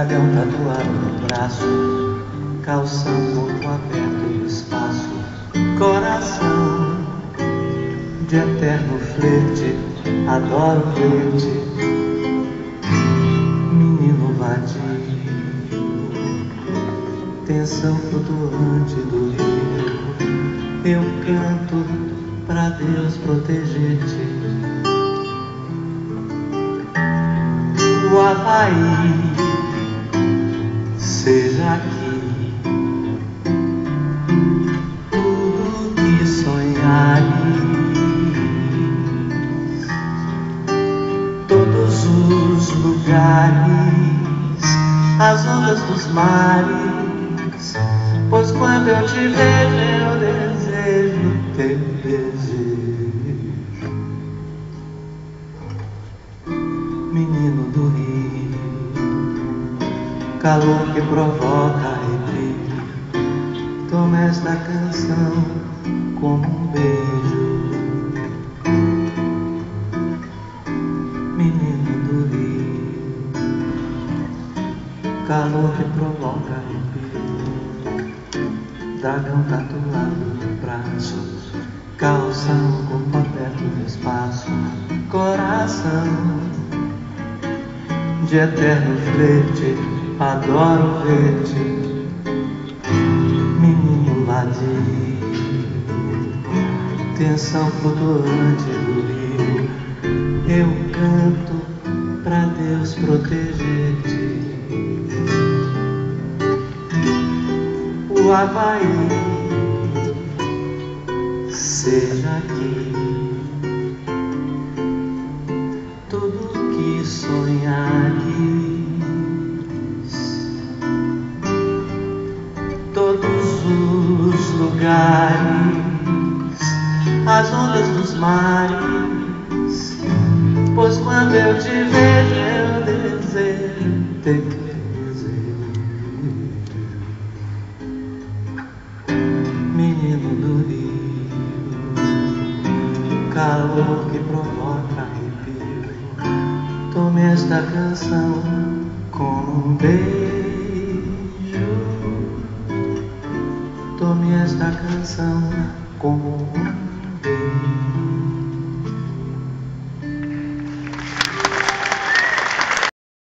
dragão tatuado no braço, calção, corpo aberto no espaço, coração de eterno flerte, adoro ver-te, menino vadio, tensão flutuante do rio. Eu canto pra Deus proteger-te. O Havaí seja aqui tudo que sonhares, todos os lugares, as ondas dos mares, pois quando eu te vejo eu desejo teu desejo. Menino do rio, calor que provoca arrepio, toma esta canção como um beijo. Menino do rio, calor que provoca arrepio, dragão tatuado no braço, calção, corpo aberto no espaço, coração de eterno flerte, adoro ver-te, menino vadio, tensão flutuante do rio. Eu canto pra Deus proteger-te. O Havaí seja aqui tudo que sonhares, todos os lugares, as ondas dos mares, pois quando eu te vejo eu desejo teu desejo. Menino do rio, calor que provoca arrepio, tome esta canção como um beijo, tome esta canção como um